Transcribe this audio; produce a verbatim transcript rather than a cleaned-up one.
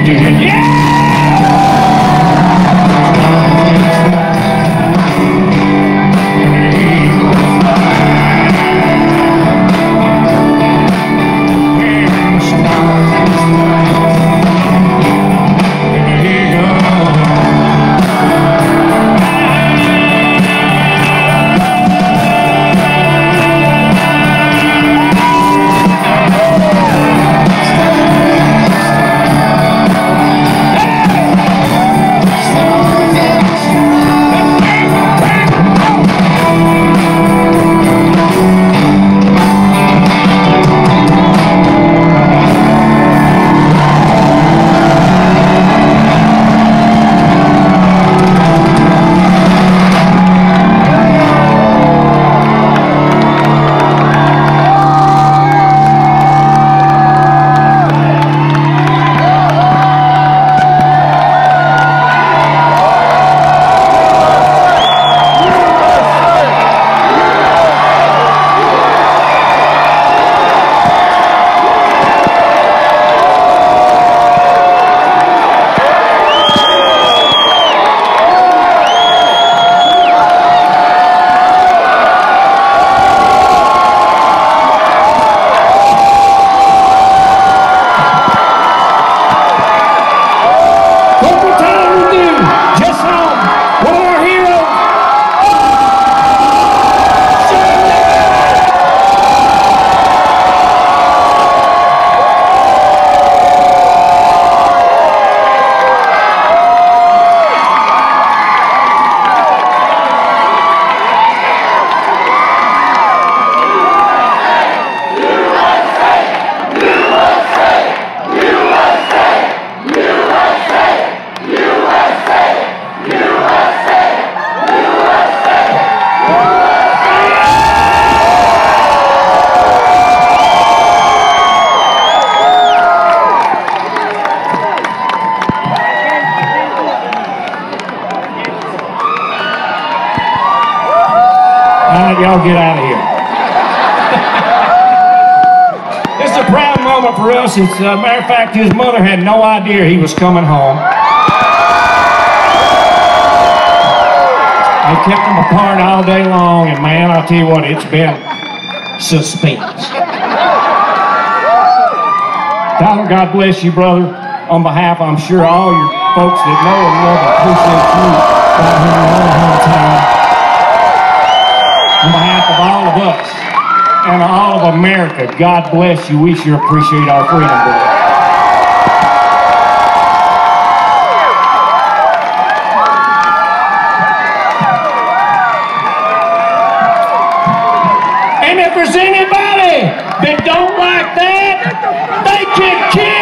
Y'all get out of here. It's a proud moment for us. It's a uh, matter of fact, his mother had no idea he was coming home. They kept him apart all day long, and man, I'll tell you what, it's been suspense. Tyler, God bless you, brother. On behalf, I'm sure, all your folks that know and love and appreciate you down here in our hometown. On behalf of all of us and all of America, God bless you. We sure appreciate our freedom, brother. And if there's anybody that don't like that, they can kill.